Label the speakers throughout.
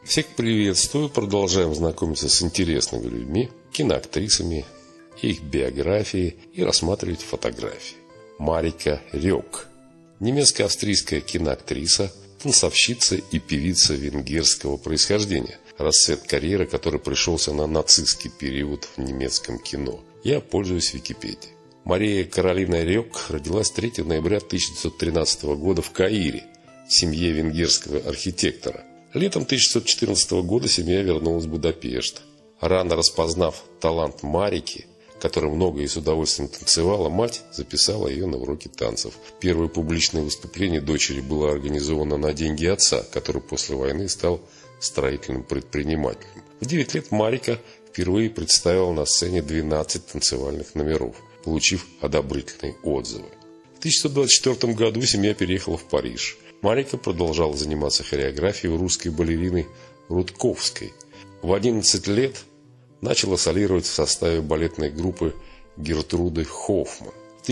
Speaker 1: Всех приветствую, продолжаем знакомиться с интересными людьми, киноактрисами, их биографии и рассматривать фотографии. Марика Рёк, немецко-австрийская киноактриса, танцовщица и певица венгерского происхождения, расцвет карьеры которой пришелся на нацистский период в немецком кино. Я пользуюсь Википедией. Мария Каролина Рёк родилась 3 ноября 1913 года в Каире, в семье венгерского архитектора. Летом 1914 года семья вернулась в Будапешт. Рано распознав талант Марики, которая много и с удовольствием танцевала, мать записала ее на уроки танцев. Первое публичное выступление дочери было организовано на деньги отца, который после войны стал строительным предпринимателем. В 9 лет Марика впервые представила на сцене 12 танцевальных номеров, получив одобрительные отзывы. В 1924 году семья переехала в Париж. Марика продолжала заниматься хореографией у русской балерины Рудковской. В 11 лет начала солировать в составе балетной группы Гертруды Хоффман. В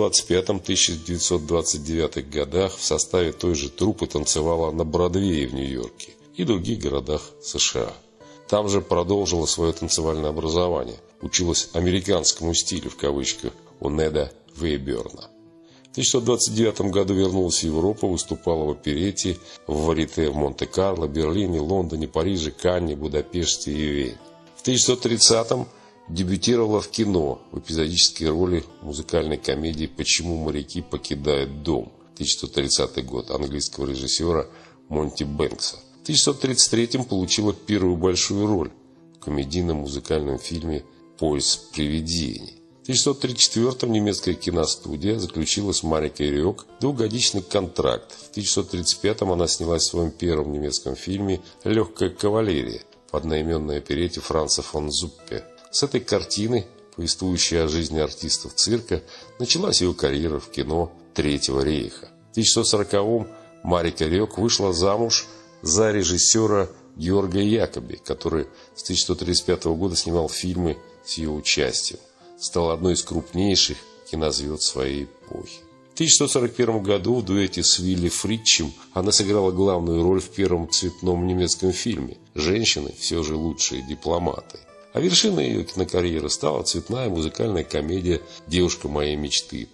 Speaker 1: 1925-1929 годах в составе той же труппы танцевала на Бродвее в Нью-Йорке и других городах США. Там же продолжила свое танцевальное образование, училась «американскому стилю» в кавычках у Неда Вейберна. В 1929 году вернулась в Европу, выступала в оперете, в варьете в Монте-Карло, Берлине, Лондоне, Париже, Канне, Будапеште и Вене. В 1930-м дебютировала в кино в эпизодической роли музыкальной комедии «Почему моряки покидают дом» 1930 год английского режиссера Монти Бэнкса. В 1933-м получила первую большую роль в комедийном музыкальном фильме «Поезд привидений». В 1934-м немецкая киностудия заключила с Марикой Рёк двухгодичный контракт. В 1935-м она снялась в своем первом немецком фильме «Легкая кавалерия» в одноименной оперете Франца фон Зуппе. С этой картины, повествующей о жизни артистов цирка, началась ее карьера в кино Третьего рейха. В 1940-м Марика Рёк вышла замуж за режиссера Георга Якоби, который с 1935 года снимал фильмы с ее участием. Стала одной из крупнейших кинозвезд своей эпохи. В 1941 году в дуэте с Вилли Фритчем она сыграла главную роль в первом цветном немецком фильме «Женщины все же лучшие дипломаты». А вершиной ее кинокарьеры стала цветная музыкальная комедия «Девушка моей мечты»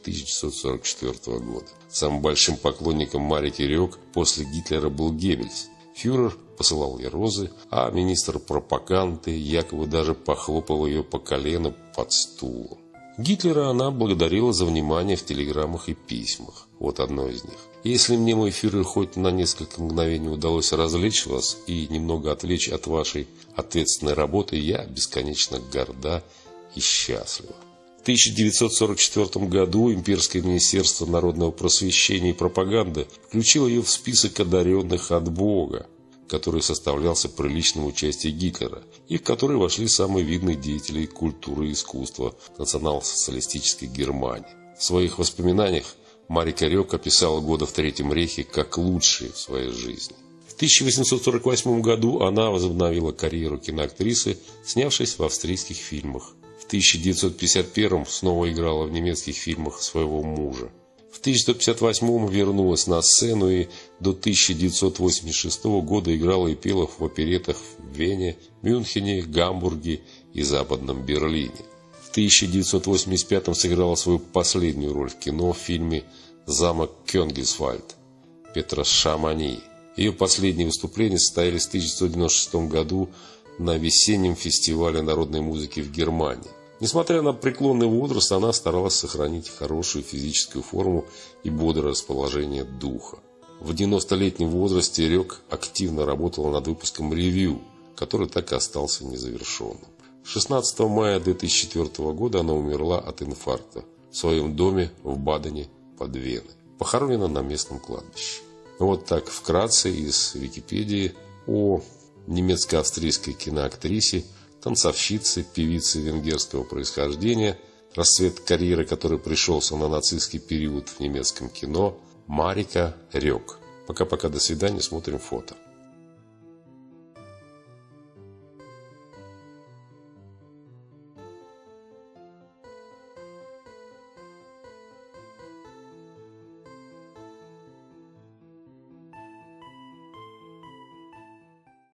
Speaker 1: 1944 года. Самым большим поклонником Марики Рёк после Гитлера был Геббельс. Фюрер посылал ей розы, а министр пропаганды якобы даже похлопал ее по колену под стулом. Гитлера она благодарила за внимание в телеграммах и письмах. Вот одно из них. «Если мне, мой фюрер, хоть на несколько мгновений удалось развлечь вас и немного отвлечь от вашей ответственной работы, я бесконечно горда и счастлива». В 1944 году Имперское министерство народного просвещения и пропаганды включило ее в список одаренных от Бога, который составлялся при личном участии Гитлера, и в который вошли самые видные деятели культуры и искусства национал-социалистической Германии. В своих воспоминаниях Марика Рёк описала годы в Третьем рейхе как лучшие в своей жизни. В 1848 году она возобновила карьеру киноактрисы, снявшись в австрийских фильмах. В 1951 снова играла в немецких фильмах своего мужа. В 1958 вернулась на сцену и до 1986 года играла и пела в оперетах в Вене, Мюнхене, Гамбурге и Западном Берлине. В 1985 сыграла свою последнюю роль в кино в фильме «Замок Кёнигсвальд» Петра Шамани. Ее последние выступления состоялись в 1996 году на весеннем фестивале народной музыки в Германии. Несмотря на преклонный возраст, она старалась сохранить хорошую физическую форму и бодрое расположение духа. В 90-летнем возрасте Рёк активно работала над выпуском ревью, который так и остался незавершенным. 16 мая 2004 года она умерла от инфаркта в своем доме в Бадене под Веной. Похоронена на местном кладбище. Вот так вкратце из Википедии о немецко-австрийской киноактрисе, танцовщице, певице венгерского происхождения, расцвет карьеры которой пришелся на нацистский период в немецком кино, Марика Рёк. Пока-пока, до свидания, смотрим фото.